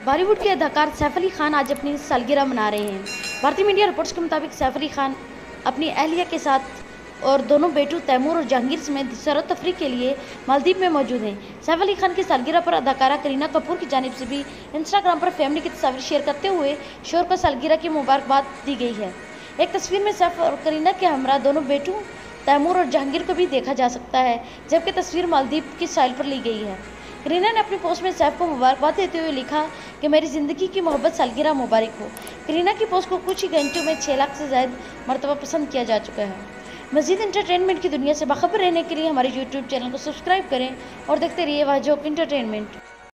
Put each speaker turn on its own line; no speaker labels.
बॉलीवुड के अदाकार सैफ अली खान आज अपनी सालगिरह मना रहे हैं। भारतीय मीडिया रिपोर्ट्स के मुताबिक सैफ अली खान अपनी अहलिया के साथ और दोनों बेटों तैमूर और जहांगीर समेत सैर तफरीह के लिए मालदीव में मौजूद हैं। सैफ अली खान की सालगिरह पर अदाकारा करीना कपूर की जानिब से भी इंस्टाग्राम पर फैमिली की तस्वीर शेयर करते हुए शोहर को सालगिरह की मुबारकबाद दी गई है। एक तस्वीर में सैफ और करीना के हमरा दोनों बेटों तैमूर और जहांगीर को भी देखा जा सकता है, जबकि तस्वीर मालदीव की साइल पर ली गई है। करीना ने अपनी पोस्ट में सैफ को मुबारकबाद देते हुए लिखा कि मेरी ज़िंदगी की मोहब्बत सालगिरह मुबारक हो। करीना की पोस्ट को कुछ ही घंटों में 6 लाख से ज़्यादा मरतबा पसंद किया जा चुका है। मज़ीद एंटरटेनमेंट की दुनिया से बाखबर रहने के लिए हमारे यूट्यूब चैनल को सब्सक्राइब करें और देखते रहिए वाजोक एंटरटेनमेंट।